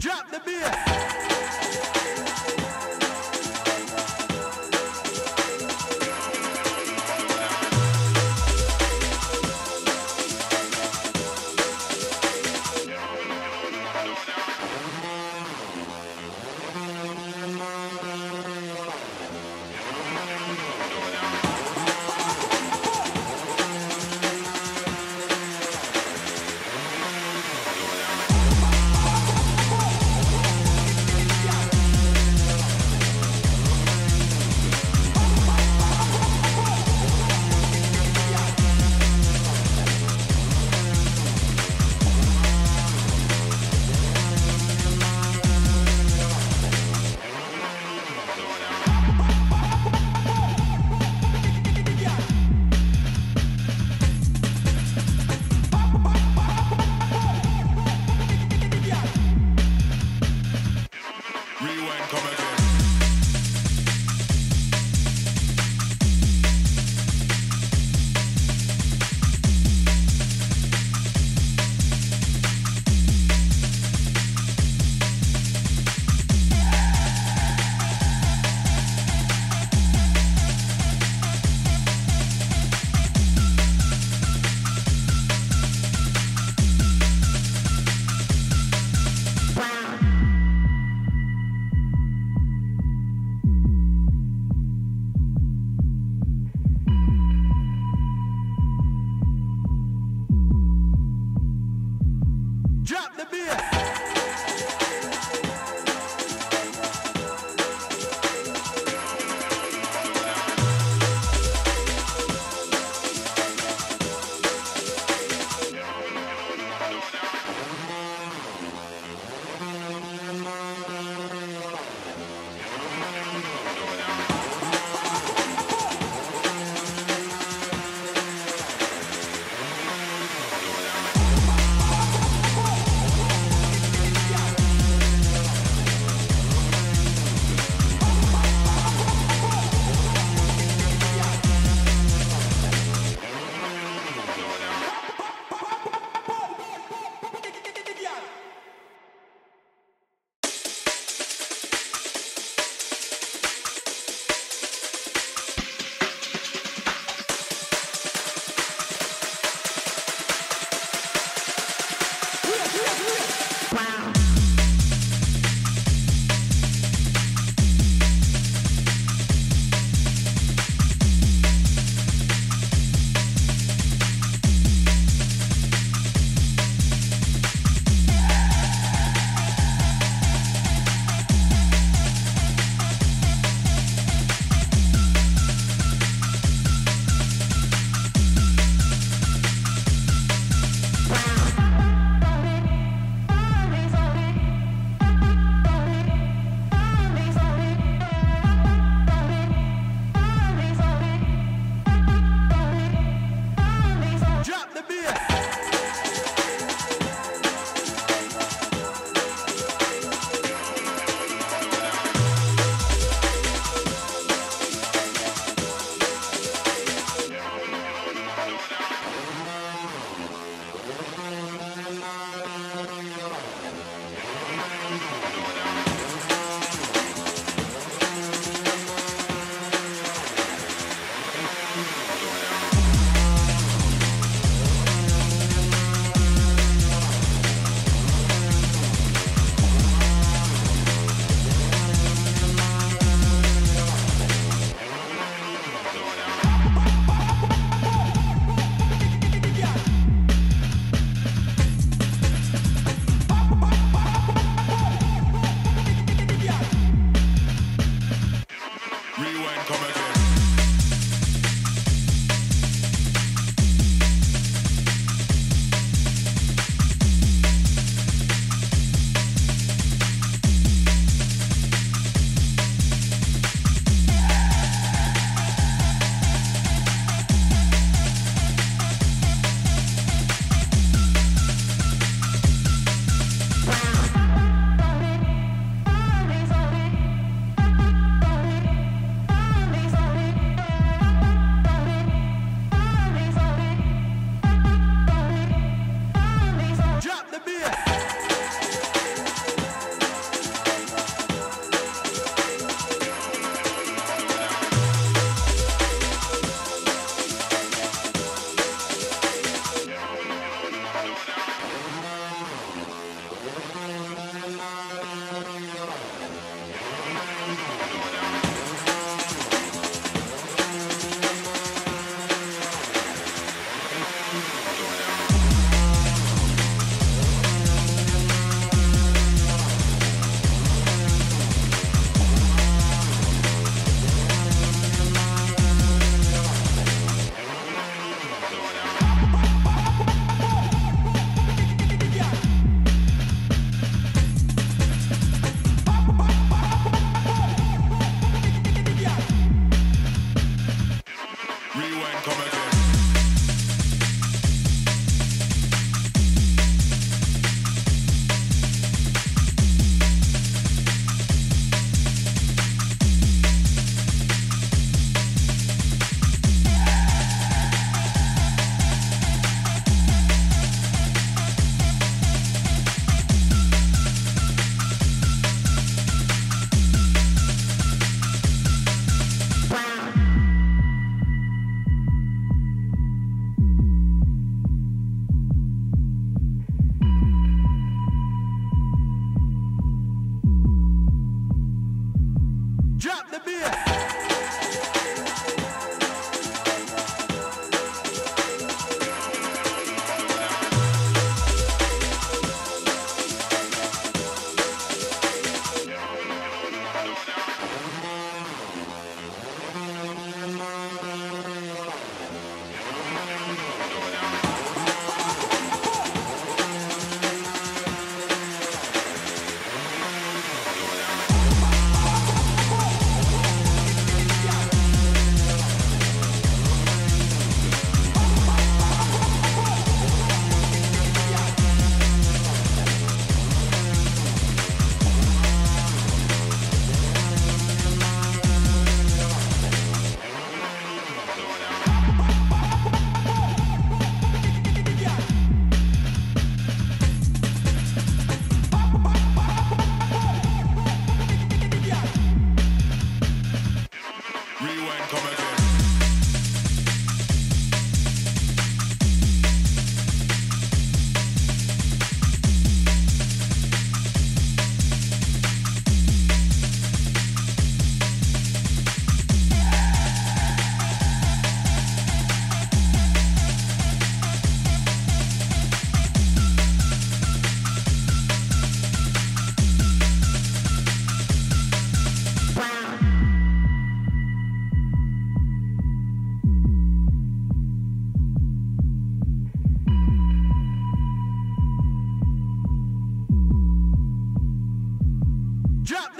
Drop the bass.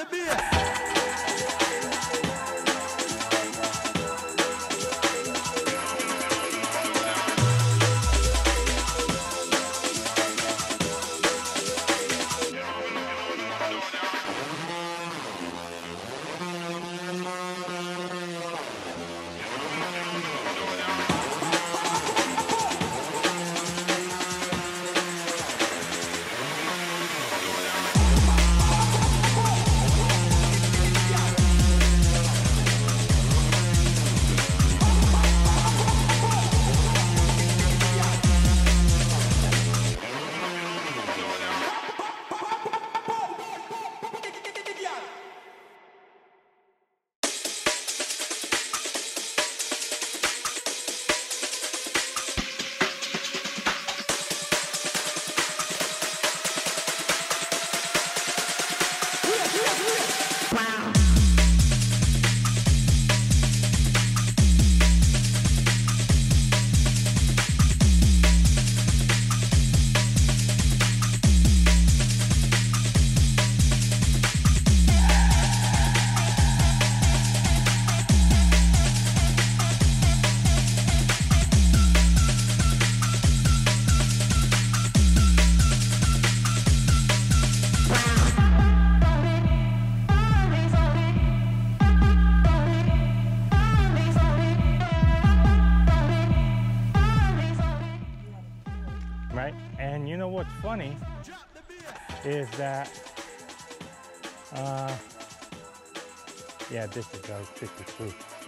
Right? And you know what's funny is that, yeah, this is our 52.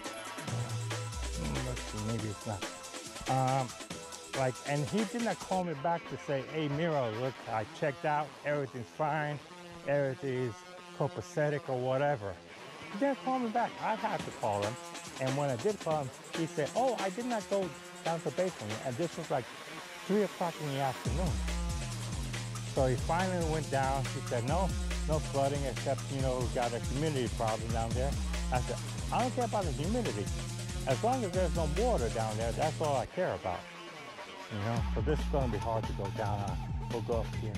Let's see, maybe it's not. Like, and he did not call me back to say, hey, Miro, look, I checked out, everything's fine, everything is copacetic or whatever. He didn't call me back. I had to call him. And when I did call him, he said, oh, I did not go down to the basement. And this was like 3 o'clock in the afternoon. So he finally went down. He said, no flooding except, you know, we got a humidity problem down there. I said, I don't care about the humidity. As long as there's no water down there, that's all I care about. You know, so this is going to be hard to go down on. We'll go up here.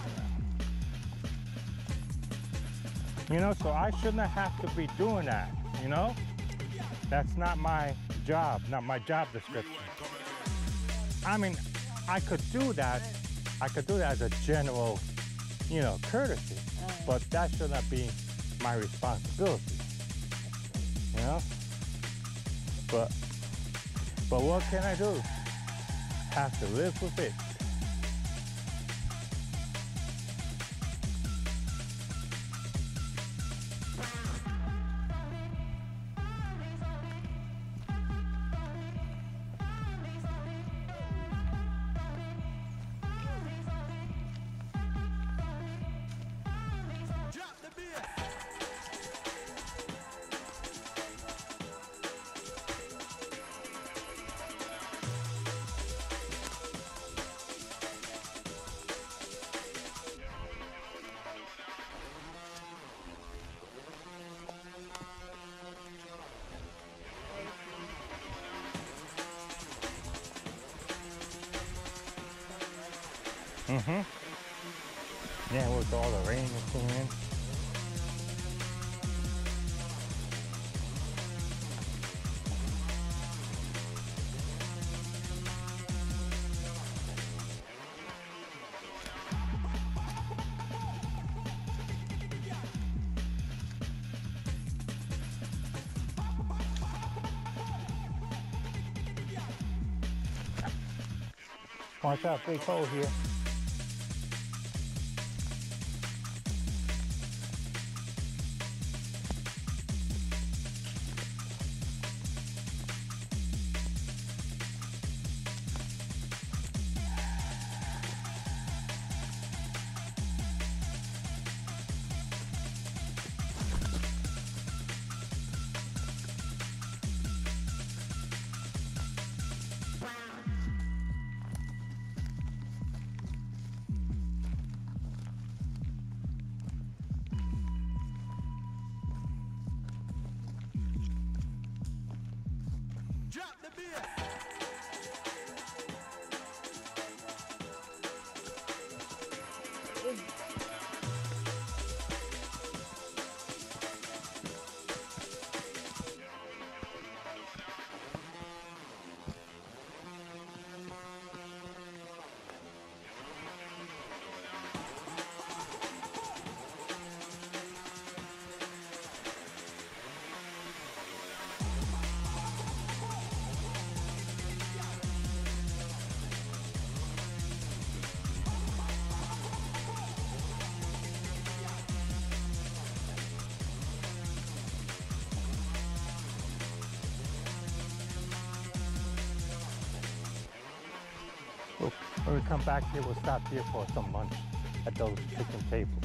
You know, so I shouldn't have to be doing that, you know? That's not my job, not my job description. I mean, I could do that. I could do that as a general, you know, courtesy, but that should not be my responsibility, you know? But what can I do? Have to live with it. Yeah, with all the rain that came in. Watch out, big hole here. When we come back here, we'll stop here for some lunch at those chicken tables.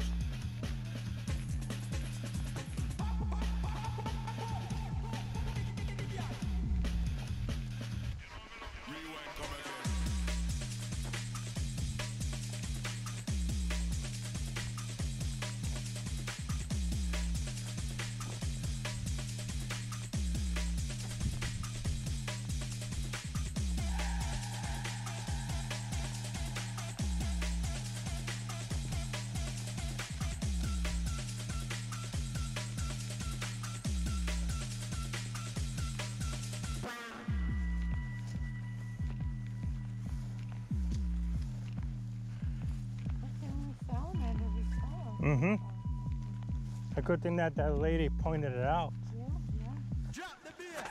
Mm-hmm. A good thing that that lady pointed it out. Yeah, yeah. Drop the beer.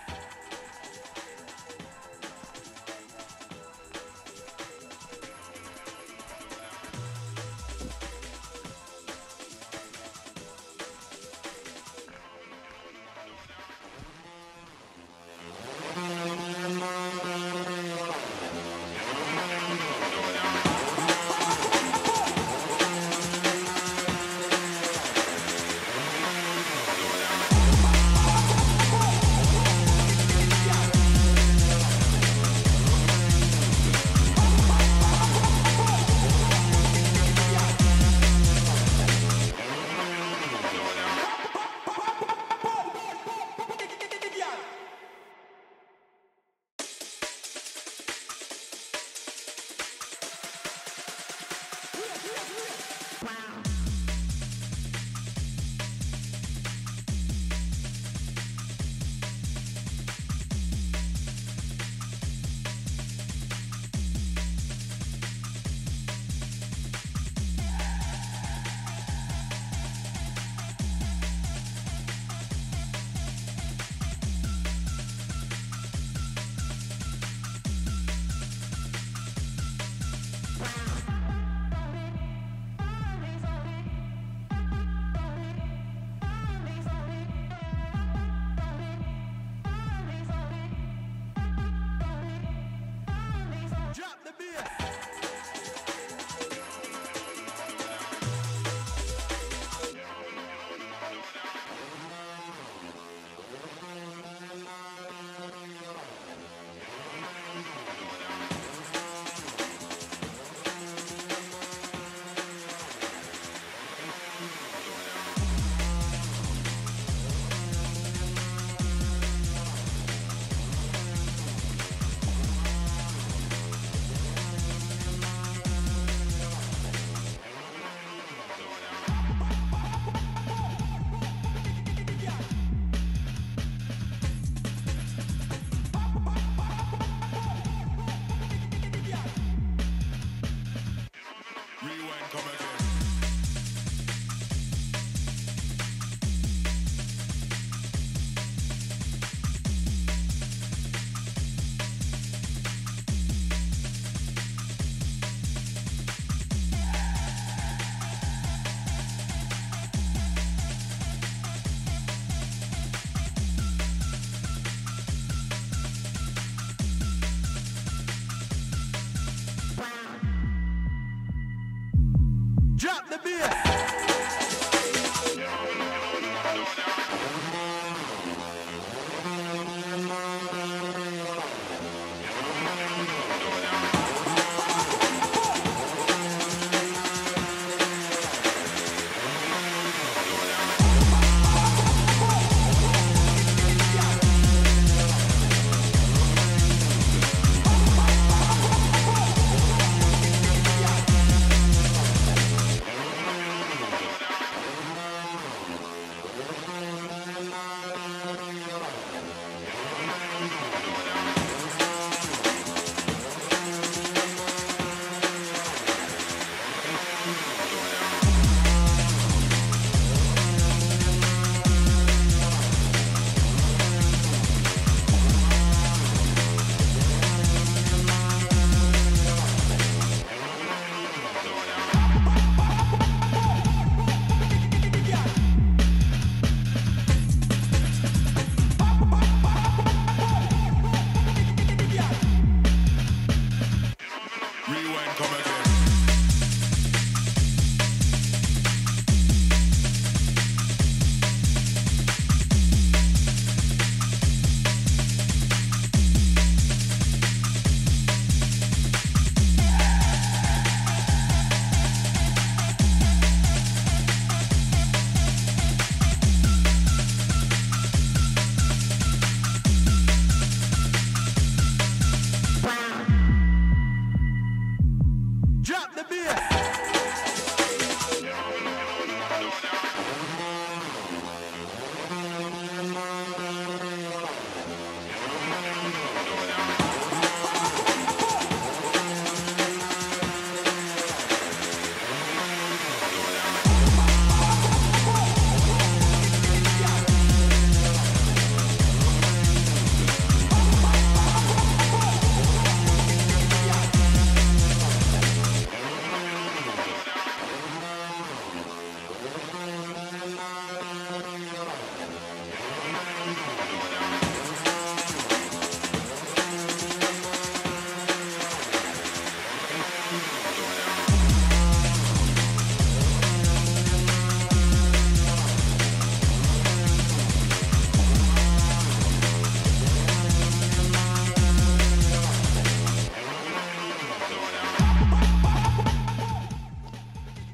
Drop the beer.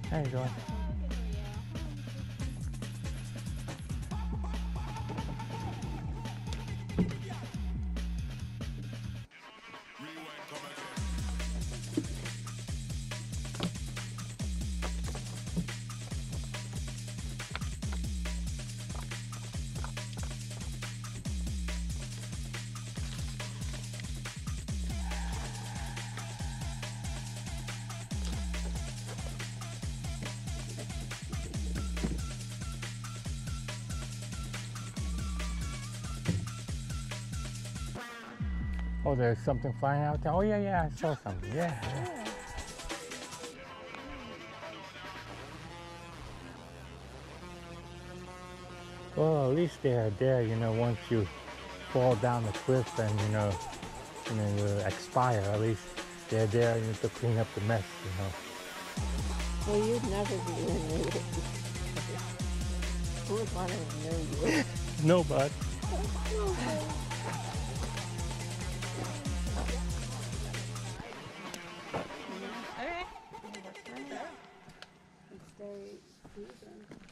How you doing? Oh, there's something flying out there. Oh yeah, yeah, I saw something. Yeah. Well, at least they're there, you know, once you fall down the cliff and, you know, you expire, at least they're there, you know, to clean up the mess, you know. Well, you'd never be in it. Who would want to know you? No, bud. Okay. Stay seasoned.